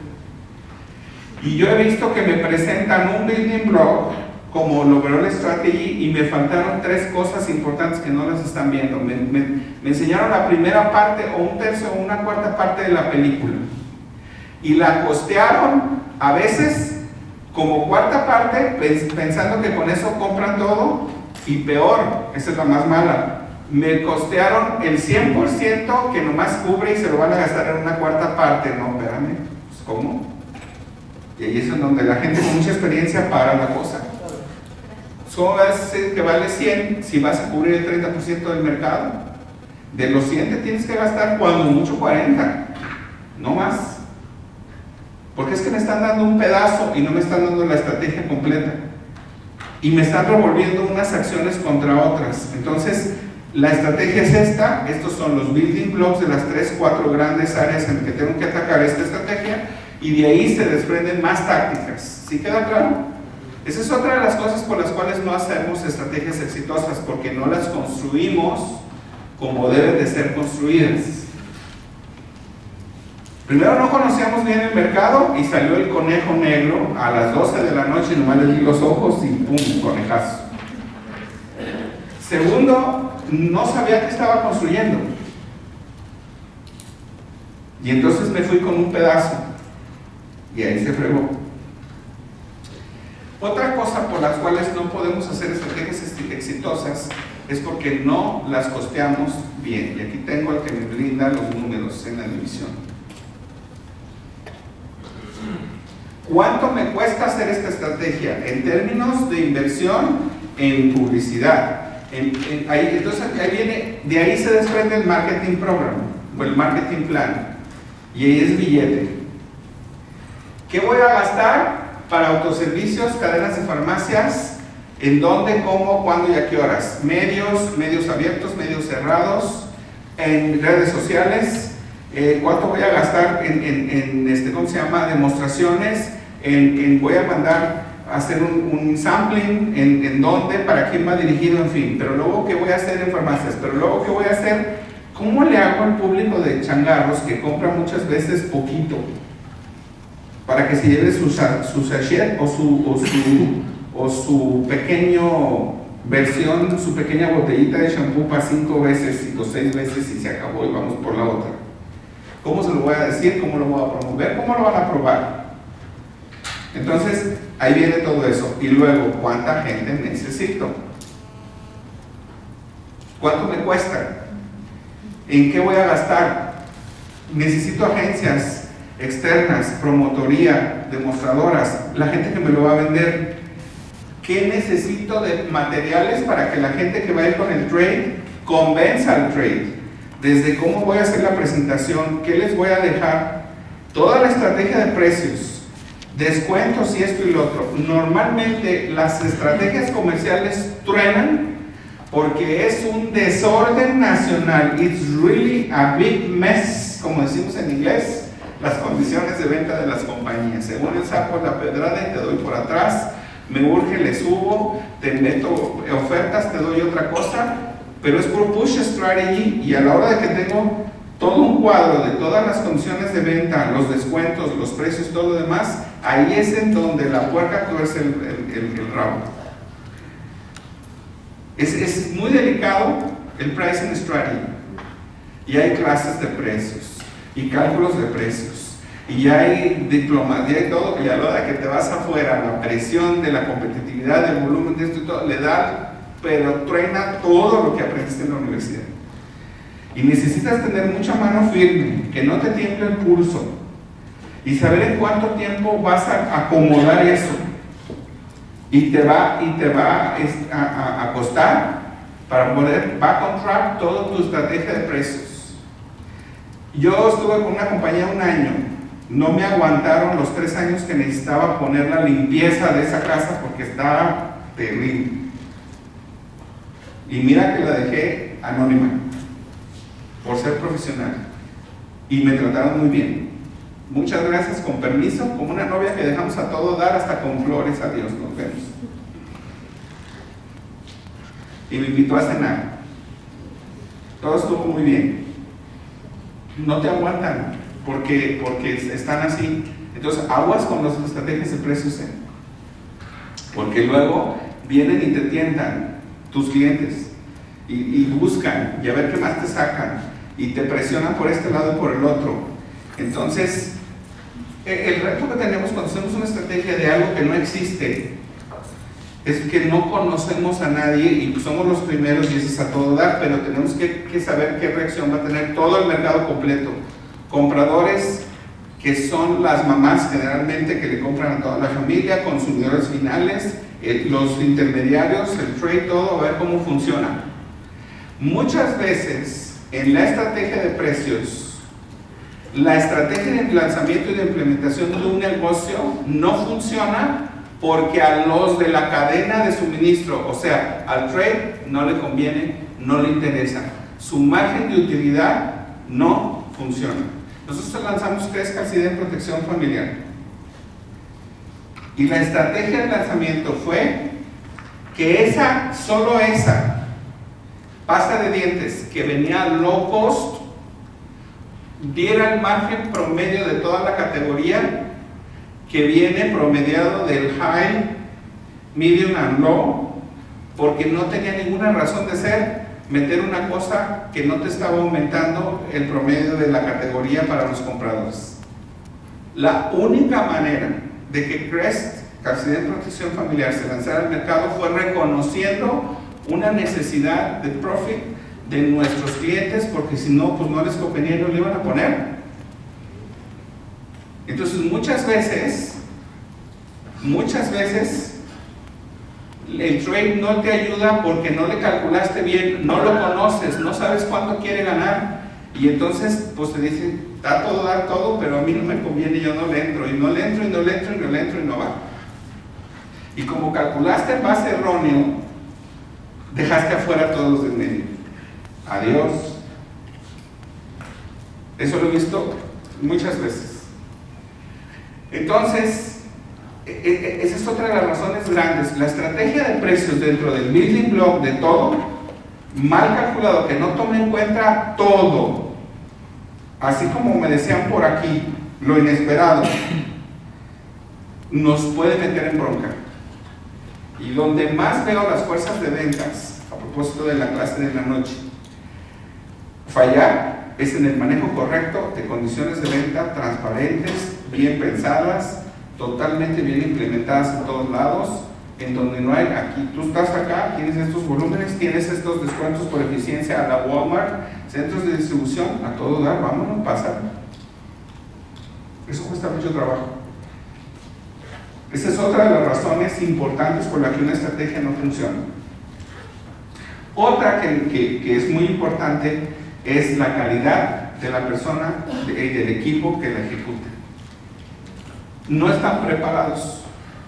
Y yo he visto que me presentan un building block como el overall strategy y me faltaron tres cosas importantes que no las están viendo. Me, me, me enseñaron la primera parte o un tercio o una cuarta parte de la película. Y la costearon a veces como cuarta parte pensando que con eso compran todo, y peor, esa es la más mala, me costearon el cien por ciento que nomás cubre y se lo van a gastar en una cuarta parte. No, espérame, pues ¿cómo? Y ahí es en donde la gente con mucha experiencia para la cosa. ¿Cómo vas a decir que vale cien si vas a cubrir el treinta por ciento del mercado? De los cien te tienes que gastar cuando mucho cuarenta, no más. Porque es que me están dando un pedazo y no me están dando la estrategia completa. Y me están revolviendo unas acciones contra otras. Entonces, la estrategia es esta. Estos son los building blocks de las tres, cuatro grandes áreas en las que tengo que atacar esta estrategia. Y de ahí se desprenden más tácticas. ¿Sí queda claro? Esa es otra de las cosas por las cuales no hacemos estrategias exitosas, porque no las construimos como deben de ser construidas. Primero no conocíamos bien el mercado y salió el conejo negro a las doce de la noche, nomás le di los ojos y pum, conejazo. Segundo, no sabía qué estaba construyendo. Y entonces me fui con un pedazo y ahí se fregó. Otra cosa por las cuales no podemos hacer estrategias exitosas es porque no las costeamos bien. Y aquí tengo al que me brinda los números en la división. ¿Cuánto me cuesta hacer esta estrategia? En términos de inversión en publicidad. En, en, ahí, entonces ahí viene, de ahí se desprende el marketing program o el marketing plan. Y ahí es billete. ¿Qué voy a gastar para autoservicios, cadenas de farmacias? ¿En dónde, cómo, cuándo y a qué horas? Medios, medios abiertos, medios cerrados, en redes sociales. Eh, ¿Cuánto voy a gastar en, en, en este, ¿cómo se llama? Demostraciones. En, en voy a mandar a hacer un, un sampling. En, en dónde, para quién va dirigido, en fin. Pero luego, ¿qué voy a hacer en farmacias? Pero luego, ¿qué voy a hacer? ¿Cómo le hago al público de changarros que compra muchas veces poquito para que se lleve su, su sachet o su, o, su, o su pequeño versión, su pequeña botellita de shampoo para cinco veces o seis veces y se acabó y vamos por la otra? ¿Cómo se lo voy a decir? ¿Cómo lo voy a promover? ¿Cómo lo van a probar? Entonces, ahí viene todo eso. Y luego, ¿cuánta gente necesito? ¿Cuánto me cuesta? ¿En qué voy a gastar? Necesito agencias externas, promotoría, demostradoras, la gente que me lo va a vender. ¿Qué necesito de materiales para que la gente que va a ir con el trade convenza al trade? Desde cómo voy a hacer la presentación, qué les voy a dejar, toda la estrategia de precios, descuentos y esto y lo otro. Normalmente las estrategias comerciales truenan porque es un desorden nacional. It's really a big mess, como decimos en inglés, las condiciones de venta de las compañías. Según el saco la pedrada y te doy por atrás, me urge, le subo, te meto ofertas, te doy otra cosa, pero es por push strategy. Y a la hora de que tengo todo un cuadro de todas las condiciones de venta, los descuentos, los precios, todo lo demás, ahí es en donde la puerca tuerce el, el, el, el rabo. Es, es muy delicado el pricing strategy, y hay clases de precios y cálculos de precios y hay diplomacia y todo, y a la hora que te vas afuera, la presión de la competitividad, del volumen de esto y todo, le da, pero truena todo lo que aprendiste en la universidad. Y necesitas tener mucha mano firme, que no te tiemble el pulso y saber en cuánto tiempo vas a acomodar eso. Y te va, y te va a, a, a costar para poder back on track toda tu estrategia de precios. Yo estuve con una compañía un año, no me aguantaron los tres años que necesitaba poner la limpieza de esa casa porque estaba terrible. Y mira que la dejé anónima por ser profesional y me trataron muy bien. Muchas gracias, con permiso, como una novia que dejamos a todo dar, hasta con flores, adiós, nos vemos. Y me invitó a cenar. Todo estuvo muy bien. No te aguantan, porque, porque están así. Entonces, aguas con las estrategias de precios, ¿eh? Porque luego vienen y te tientan tus clientes y, y buscan, y a ver qué más te sacan, y te presionan por este lado y por el otro. Entonces, el reto que tenemos cuando hacemos una estrategia de algo que no existe es que no conocemos a nadie y somos los primeros y eso es a todo dar, pero tenemos que, que saber qué reacción va a tener todo el mercado completo. Compradores que son las mamás generalmente que le compran a toda la familia, consumidores finales, eh, los intermediarios, el trade, todo, a ver cómo funciona. Muchas veces en la estrategia de precios, la estrategia de lanzamiento y de implementación de un negocio no funciona porque a los de la cadena de suministro, o sea, al trade, no le conviene, no le interesa. Su margen de utilidad no funciona. Nosotros lanzamos tres calidad de protección familiar. Y la estrategia de lanzamiento fue que esa, solo esa pasta de dientes que venía low cost, diera el margen promedio de toda la categoría que viene promediado del high, medium and low, porque no tenía ninguna razón de ser meter una cosa que no te estaba aumentando el promedio de la categoría para los compradores. La única manera de que Crest, Capacidad de Protección Familiar, se lanzara al mercado fue reconociendo una necesidad de profit de nuestros clientes, porque si no, pues no les convenía y no le iban a poner. Entonces muchas veces, muchas veces, el trade no te ayuda porque no le calculaste bien, no lo conoces, no sabes cuánto quiere ganar, y entonces pues te dicen, da todo, da todo, pero a mí no me conviene, yo no le entro, y no le entro, y no le entro, y no le entro, y no va. Y como calculaste en base erróneo, dejaste afuera a todos los del medio. Adiós. Eso lo he visto muchas veces. Entonces, esa es otra de las razones grandes. La estrategia de precios dentro del building block de todo, mal calculado, que no tome en cuenta todo, así como me decían por aquí, lo inesperado, nos puede meter en bronca. Y donde más veo las fuerzas de ventas, a propósito de la clase de la noche, fallar es en el manejo correcto de condiciones de venta transparentes, bien pensadas, totalmente bien implementadas en todos lados, en donde no hay, aquí tú estás acá, tienes estos volúmenes, tienes estos descuentos por eficiencia a la Walmart, centros de distribución, a todo dar, vámonos, pasa. Eso cuesta mucho trabajo. Esa es otra de las razones importantes por las que una estrategia no funciona. Otra que, que, que es muy importante es la calidad de la persona y de, del equipo que la ejecuta. No están preparados.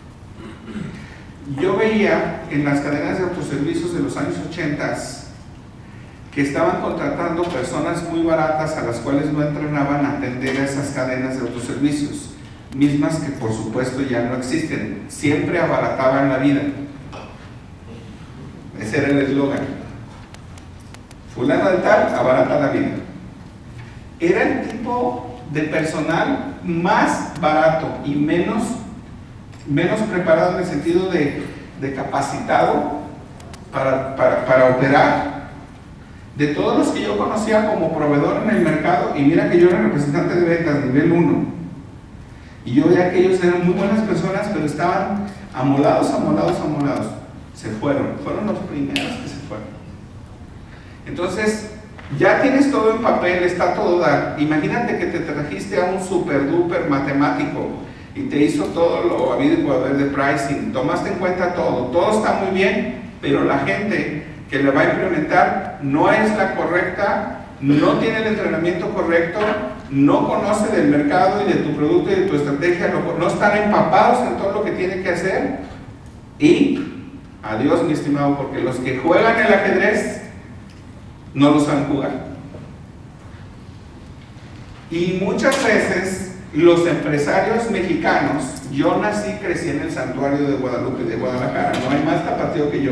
Yo veía en las cadenas de autoservicios de los años ochenta que estaban contratando personas muy baratas a las cuales no entrenaban a atender a esas cadenas de autoservicios, mismas que por supuesto ya no existen. Siempre abarataban la vida. Ese era el eslogan. Fulano de tal, abarata la vida. Era el tipo de personal más barato y menos, menos preparado en el sentido de, de capacitado para, para, para operar. De todos los que yo conocía como proveedor en el mercado, y mira que yo era representante de ventas nivel uno, y yo veía que ellos eran muy buenas personas, pero estaban amolados, amolados, amolados. Se fueron, fueron los primeros que se fueron. Entonces, ya tienes todo en papel, está todo dar. Imagínate que te trajiste a un super duper matemático y te hizo todo lo habido y por haber de pricing, tomaste en cuenta todo, todo está muy bien, pero la gente que le va a implementar no es la correcta, no tiene el entrenamiento correcto, no conoce del mercado y de tu producto y de tu estrategia, no, no están empapados en todo lo que tienen que hacer, y adiós, mi estimado, porque los que juegan el ajedrez no lo saben jugar. Y muchas veces los empresarios mexicanos, yo nací, crecí en el santuario de Guadalupe, de Guadalajara, no hay más tapatío que yo.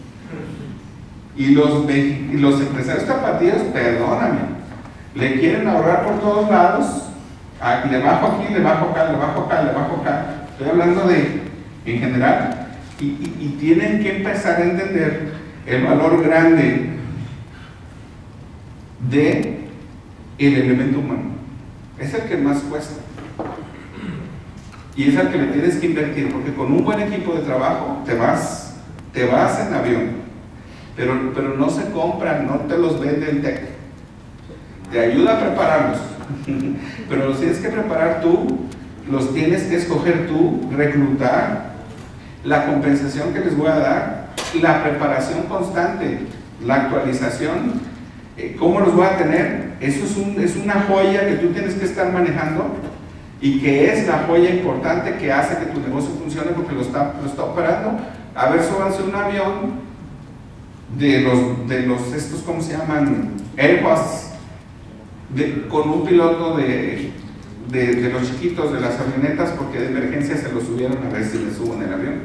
Y los, y los empresarios tapatíos, perdóname, le quieren ahorrar por todos lados, ah, le bajo aquí, le bajo acá, le bajo acá, le bajo acá. Estoy hablando de, en general, y, y, y tienen que empezar a entender el valor grande de el elemento humano. Es el que más cuesta y es el que le tienes que invertir, porque con un buen equipo de trabajo te vas te vas en avión, pero, pero no se compran, no te los vende el TEC, te ayuda a prepararlos pero los tienes que preparar tú, los tienes que escoger tú, reclutar, la compensación que les voy a dar, la preparación constante, la actualización, ¿cómo los voy a tener? Eso es, un, es una joya que tú tienes que estar manejando y que es la joya importante que hace que tu negocio funcione, porque lo está, lo está operando. A ver, súbanse un avión de los, de los estos, ¿cómo se llaman? Airbus, de, con un piloto de, de, de los chiquitos, de las avionetas, porque de emergencia se los subieron a ver si les subo en el avión.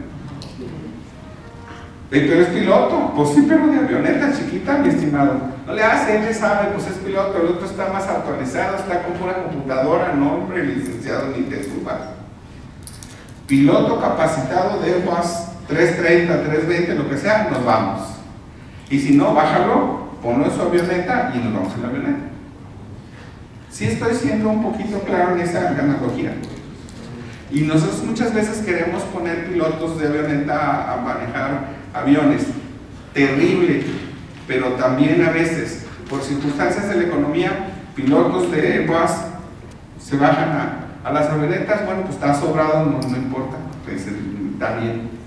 Pero es piloto, pues sí, pero de avioneta chiquita, mi estimado. No le hace, él le sabe, pues es piloto, el otro está más actualizado, está con pura computadora, no hombre, licenciado, ni te subas. Piloto capacitado de Airbus trescientos treinta, trescientos veinte, lo que sea, nos vamos. Y si no, bájalo, ponlo en su avioneta y nos vamos en la avioneta. Sí estoy siendo un poquito claro en esa analogía. Y nosotros muchas veces queremos poner pilotos de avioneta a, a manejar aviones. Terrible, pero también a veces, por circunstancias de la economía, pilotos de Airbus se bajan a, a las avionetas. Bueno, pues está sobrado, no, no importa, pues, está bien.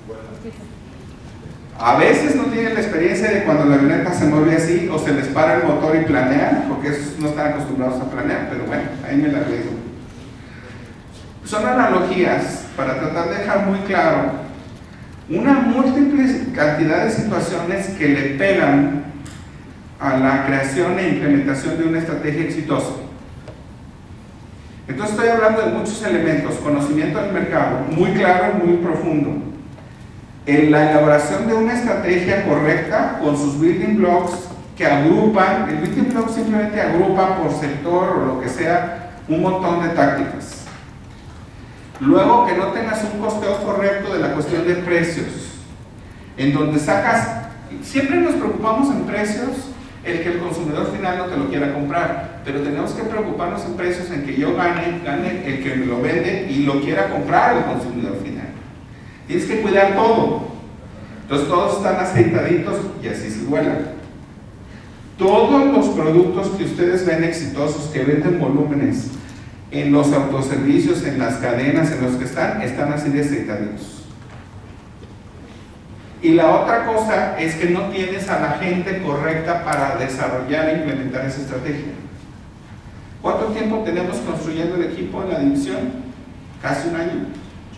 A veces no tienen la experiencia de cuando la avioneta se mueve así o se les para el motor y planean, porque esos no están acostumbrados a planear, pero bueno, ahí me la arriesgo. Son analogías para tratar de dejar muy claro una múltiple cantidad de situaciones que le pegan a la creación e implementación de una estrategia exitosa. Entonces estoy hablando de muchos elementos: conocimiento del mercado, muy claro y muy profundo, en la elaboración de una estrategia correcta con sus building blocks que agrupan. El building block simplemente agrupa por sector o lo que sea un montón de tácticas. Luego, que no tengas un costeo correcto de la cuestión de precios, en donde sacas, siempre nos preocupamos en precios, el que el consumidor final no te lo quiera comprar, pero tenemos que preocuparnos en precios en que yo gane, gane el que me lo vende y lo quiera comprar el consumidor final. Tienes que cuidar todo. Entonces todos están aceitaditos y así se vuelan. Todos los productos que ustedes ven exitosos, que venden volúmenes en los autoservicios, en las cadenas en los que están, están así de aceitaditos. Y la otra cosa es que no tienes a la gente correcta para desarrollar e implementar esa estrategia. ¿Cuánto tiempo tenemos construyendo el equipo en la división? Casi un año.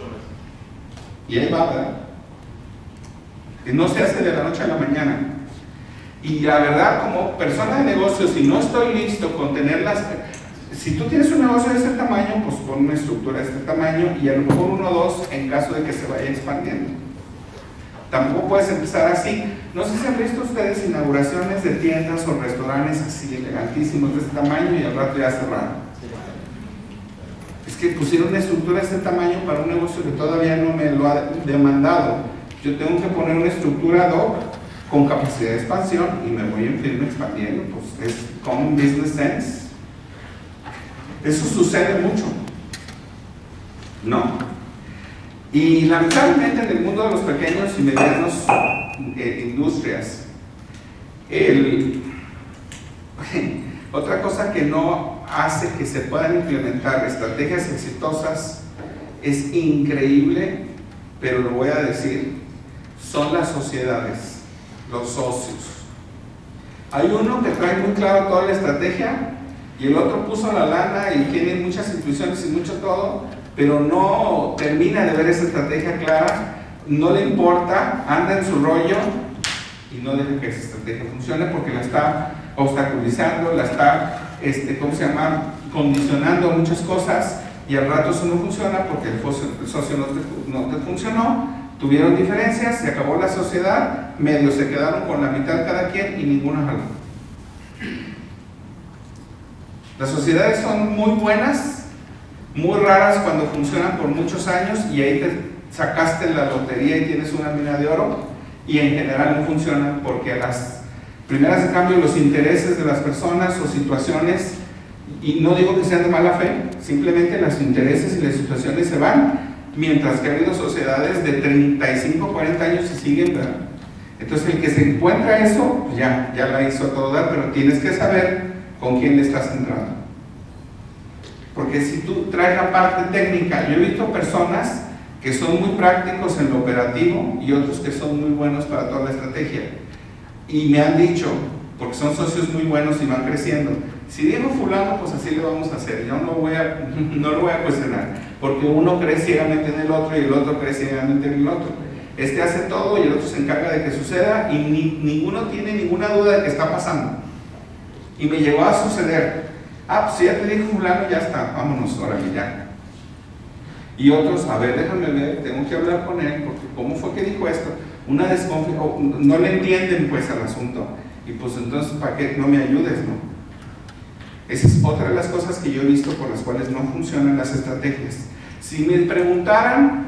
Y ahí va, ¿verdad? Que no se hace de la noche a la mañana. Y la verdad, como persona de negocios, si no estoy listo con tenerlas, si tú tienes un negocio de este tamaño, pues pon una estructura de este tamaño y a lo mejor uno o dos en caso de que se vaya expandiendo. Tampoco puedes empezar así. No sé si han visto ustedes inauguraciones de tiendas o restaurantes así elegantísimos de este tamaño y al rato ya cerraron. Es que pusieron una estructura de este tamaño para un negocio que todavía no me lo ha demandado. Yo tengo que poner una estructura ad hoc con capacidad de expansión y me voy en firme expandiendo. Pues es common business sense. Eso sucede mucho, ¿no? Y lamentablemente en el mundo de los pequeños y medianos eh, industrias, el, otra cosa que no hace que se puedan implementar estrategias exitosas es increíble, pero lo voy a decir, son las sociedades, los socios. Hay uno que trae muy claro toda la estrategia y el otro puso la lana y tiene muchas intuiciones y mucho todo, pero no termina de ver esa estrategia clara, no le importa, anda en su rollo y no deja que esa estrategia funcione porque la está obstaculizando, la está, este, ¿cómo se llama?, condicionando muchas cosas y al rato eso no funciona porque el socio no te, no te funcionó, tuvieron diferencias, se acabó la sociedad, medio se quedaron con la mitad cada quien y ninguno jaló. Las sociedades son muy buenas, muy raras cuando funcionan por muchos años y ahí te sacaste la lotería y tienes una mina de oro, y en general no funcionan porque a las primeras de cambio los intereses de las personas o situaciones, y no digo que sean de mala fe, simplemente los intereses y las situaciones se van, mientras que ha habido sociedades de treinta y cinco, cuarenta años y siguen, ¿verdad? Entonces el que se encuentra eso, pues ya, ya la hizo toda, pero tienes que saber con quién le estás entrando. Porque si tú traes la parte técnica, yo he visto personas que son muy prácticos en lo operativo y otros que son muy buenos para toda la estrategia. Y me han dicho, porque son socios muy buenos y van creciendo, si digo fulano, pues así le vamos a hacer, yo no, voy a, no lo voy a cuestionar, porque uno cree ciegamente en el otro y el otro cree ciegamente en el otro. Este hace todo y el otro se encarga de que suceda y ni, ninguno tiene ninguna duda de que está pasando. Y me llegó a suceder. Ah, pues si ya te dijo fulano, ya está, vámonos, órale, ya. Y otros, a ver, déjame ver, tengo que hablar con él, porque ¿cómo fue que dijo esto? Una desconfianza, no le entienden pues al asunto, y pues entonces, ¿para qué no me ayudes, no? Esa es otra de las cosas que yo he visto por las cuales no funcionan las estrategias. Si me preguntaran,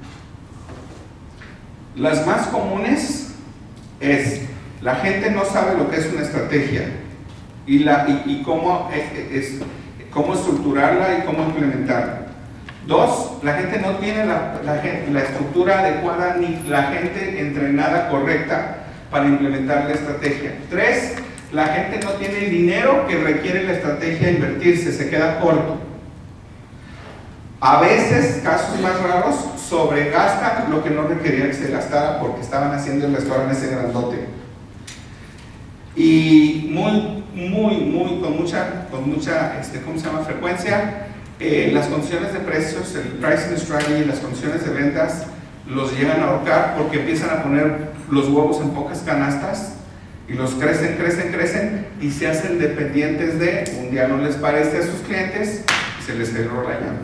las más comunes es, la gente no sabe lo que es una estrategia, y, la, y, y cómo, es, es, cómo estructurarla y cómo implementarla. Dos, la gente no tiene la, la, la estructura adecuada ni la gente entrenada correcta para implementar la estrategia. Tres, la gente no tiene el dinero que requiere la estrategia invertirse, se queda corto. A veces, casos más raros, sobregasta lo que no requería que se gastara porque estaban haciendo el restaurante ese grandote. Y muy, muy, muy, con mucha, con mucha este, ¿cómo se llama? frecuencia, Eh, las condiciones de precios, el pricing strategy, las condiciones de ventas los llegan a ahorcar porque empiezan a poner los huevos en pocas canastas y los crecen, crecen, crecen y se hacen dependientes de, un día no les parece a sus clientes y se les cerró la llave.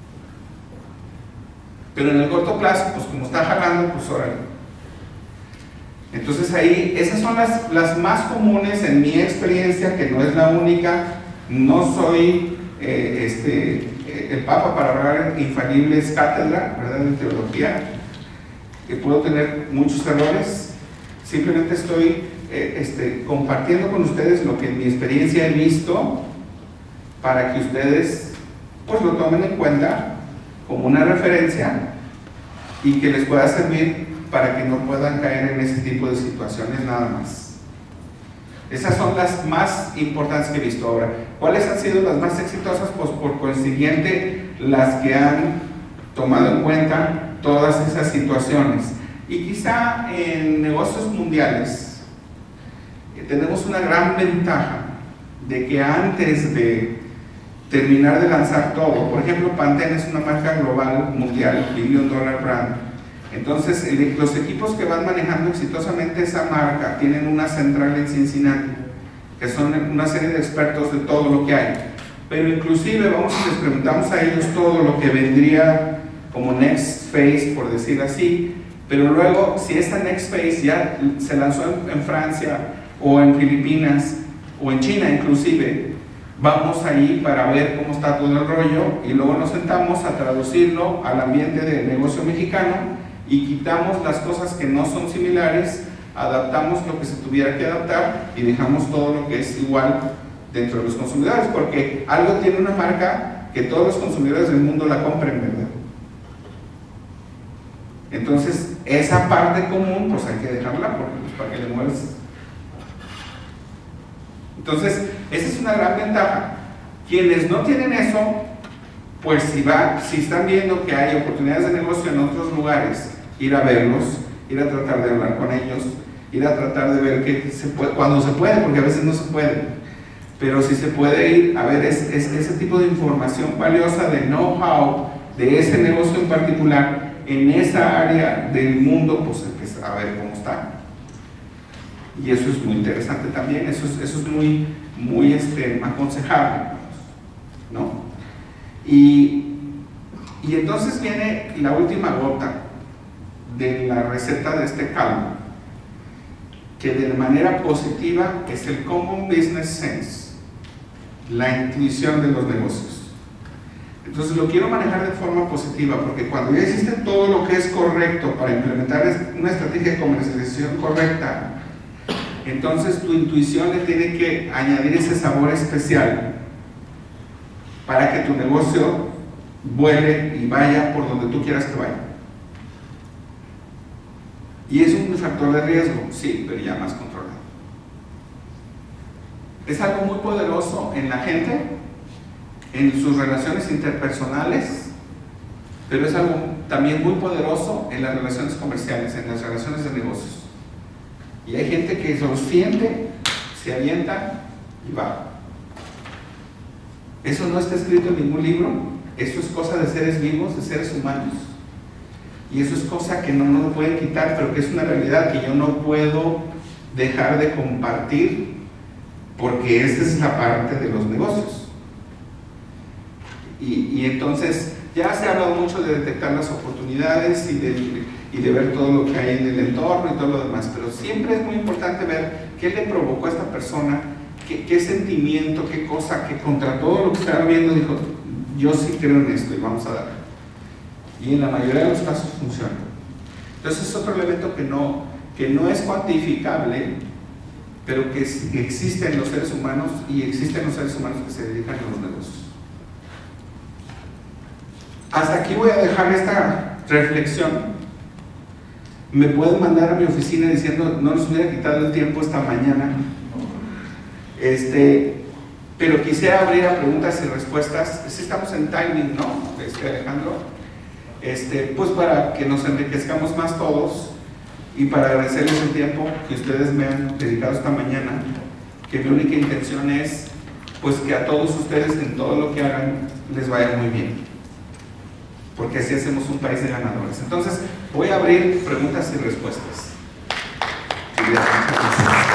Pero en el corto plazo, pues como está jalando, pues órale. Entonces ahí, esas son las, las más comunes en mi experiencia, que no es la única, no soy Eh, este, eh, el Papa para hablar infalibles cátedra, ¿verdad?, de teología, que puedo tener muchos errores, simplemente estoy eh, este, compartiendo con ustedes lo que en mi experiencia he visto para que ustedes pues lo tomen en cuenta como una referencia y que les pueda servir para que no puedan caer en ese tipo de situaciones nada más. Esas son las más importantes que he visto ahora. ¿Cuáles han sido las más exitosas? Pues por consiguiente, las que han tomado en cuenta todas esas situaciones. Y quizá en negocios mundiales eh, tenemos una gran ventaja de que antes de terminar de lanzar todo, por ejemplo, Pantene es una marca global, mundial, billion dollar brand. Entonces, el, los equipos que van manejando exitosamente esa marca tienen una central en Cincinnati, que son una serie de expertos de todo lo que hay. Pero inclusive vamos y les preguntamos a ellos todo lo que vendría como next phase, por decir así, pero luego, si esta next phase ya se lanzó en, en Francia, o en Filipinas, o en China inclusive, vamos ahí para ver cómo está todo el rollo, y luego nos sentamos a traducirlo al ambiente de negocio mexicano, y quitamos las cosas que no son similares, adaptamos lo que se tuviera que adaptar y dejamos todo lo que es igual dentro de los consumidores, porque algo tiene una marca que todos los consumidores del mundo la compren, ¿verdad? Entonces, esa parte común, pues hay que dejarla porque, pues, para que le muevas. Entonces, esa es una gran ventaja. Quienes no tienen eso, pues si, va, si están viendo que hay oportunidades de negocio en otros lugares, ir a verlos, ir a tratar de hablar con ellos, ir a tratar de ver que se puede, cuando se puede, porque a veces no se puede, pero si se puede ir a ver es, es, ese tipo de información valiosa, de know-how de ese negocio en particular, en esa área del mundo, pues empezar a ver cómo está. Y eso es muy interesante también, eso es, eso es muy, muy este, aconsejable, ¿no? Y, y entonces viene la última gota de la receta de este caldo, que de manera positiva es el Common Business Sense, la intuición de los negocios. Entonces lo quiero manejar de forma positiva, porque cuando ya hiciste todo lo que es correcto para implementar una estrategia de comercialización correcta, entonces tu intuición le tiene que añadir ese sabor especial para que tu negocio vuele y vaya por donde tú quieras que vaya. Y es un factor de riesgo, sí, pero ya más controlado. Es algo muy poderoso en la gente, en sus relaciones interpersonales, pero es algo también muy poderoso en las relaciones comerciales, en las relaciones de negocios. Y hay gente que se los siente, se avienta y va. Eso no está escrito en ningún libro, eso es cosa de seres vivos, de seres humanos. Y eso es cosa que no nos lo pueden quitar, pero que es una realidad que yo no puedo dejar de compartir, porque esta es la parte de los negocios. Y, y entonces ya se ha hablado mucho de detectar las oportunidades y de, y de ver todo lo que hay en el entorno y todo lo demás, pero siempre es muy importante ver qué le provocó a esta persona, qué, qué sentimiento, qué cosa, que contra todo lo que estaba viendo dijo, yo sí creo en esto y vamos a dar. Y en la mayoría de los casos funciona. Entonces es otro elemento que no, que no es cuantificable, pero que existe en los seres humanos y existen los seres humanos que se dedican a los negocios. Hasta aquí voy a dejar esta reflexión. Me pueden mandar a mi oficina diciendo no nos hubiera quitado el tiempo esta mañana, este, pero quisiera abrir a preguntas y respuestas. Si estamos en timing, ¿no? Este, Alejandro, este, pues para que nos enriquezcamos más todos y para agradecerles el tiempo que ustedes me han dedicado esta mañana, que mi única intención es pues que a todos ustedes en todo lo que hagan les vaya muy bien, porque así hacemos un país de ganadores. Entonces voy a abrir preguntas y respuestas.